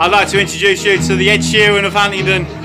I'd like to introduce you to the Ed Sheeran of Huntingdon.